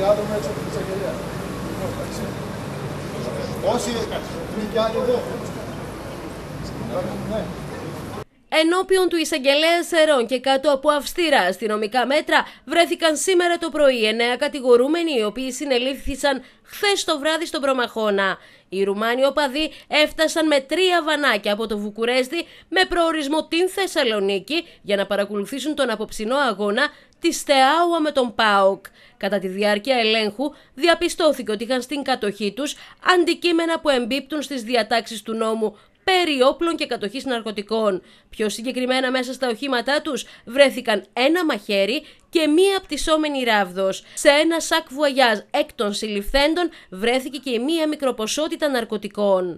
άτομα έξω από την εισαγγελία. Όσοι είναι και άλλοι εδώ. Ναι. Ενώπιον του εισαγγελέα Σερών και κάτω από αυστηρά αστυνομικά μέτρα βρέθηκαν σήμερα το πρωί 9 κατηγορούμενοι, οι οποίοι συνελήφθησαν χθες το βράδυ στον Προμαχώνα. Οι Ρουμάνοι οπαδοί έφτασαν με 3 βανάκια από το Βουκουρέστι με προορισμό την Θεσσαλονίκη για να παρακολουθήσουν τον απόψινό αγώνα της Στεάουα με τον ΠΑΟΚ. Κατά τη διάρκεια ελέγχου διαπιστώθηκε ότι είχαν στην κατοχή τους αντικείμενα που εμπίπτουν στις διατάξεις του νόμου περί όπλων και κατοχής ναρκωτικών. Πιο συγκεκριμένα, μέσα στα οχήματά τους βρέθηκαν ένα μαχαίρι και μία πτυσσόμενη ράβδος. Σε ένα σακ βουαγιάζ εκ των συλληφθέντων βρέθηκε και μία μικροποσότητα ναρκωτικών.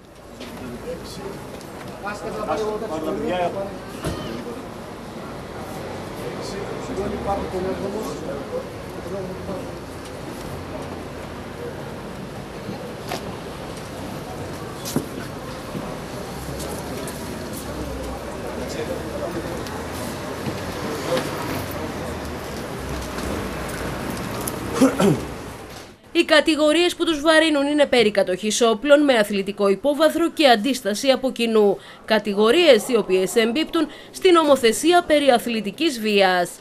Οι κατηγορίες που τους βαρύνουν είναι περί κατοχής όπλων με αθλητικό υπόβαθρο και αντίσταση από κοινού. Κατηγορίες οι οποίες εμπίπτουν στην νομοθεσία περί αθλητικής βίας.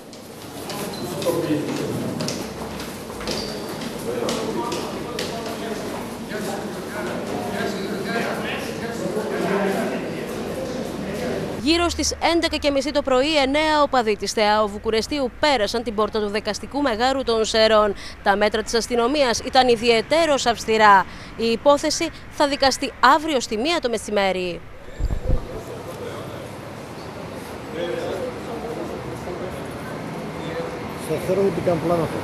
Γύρω στις 11:30 το πρωί, 9 οπαδοί της ΣΤΕΑΟ Βουκουρεστίου πέρασαν την πόρτα του δικαστικού μεγάρου των Σερών. Τα μέτρα της αστυνομίας ήταν ιδιαιτέρως αυστηρά. Η υπόθεση θα δικαστεί αύριο στη 1 το μεσημέρι. Σταθερό ότι κάνει πλάνο αυτό.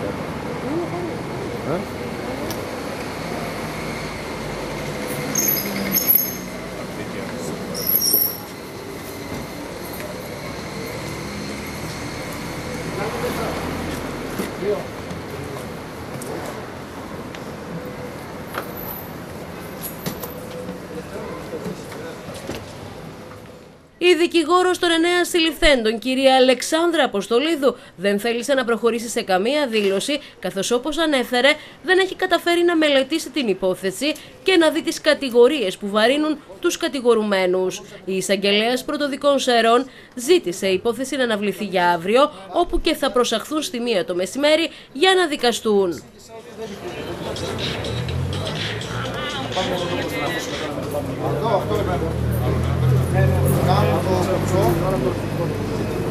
Η δικηγόρος των 9 συλληφθέντων, κυρία Αλεξάνδρα Αποστολίδου, δεν θέλησε να προχωρήσει σε καμία δήλωση, καθώς όπως ανέφερε δεν έχει καταφέρει να μελετήσει την υπόθεση και να δει τις κατηγορίες που βαρύνουν τους κατηγορουμένους. Η εισαγγελέας πρωτοδικών Σερών ζήτησε η υπόθεση να αναβληθεί για αύριο, όπου και θα προσαχθούν στη 1 το μεσημέρι για να δικαστούν. Αυτό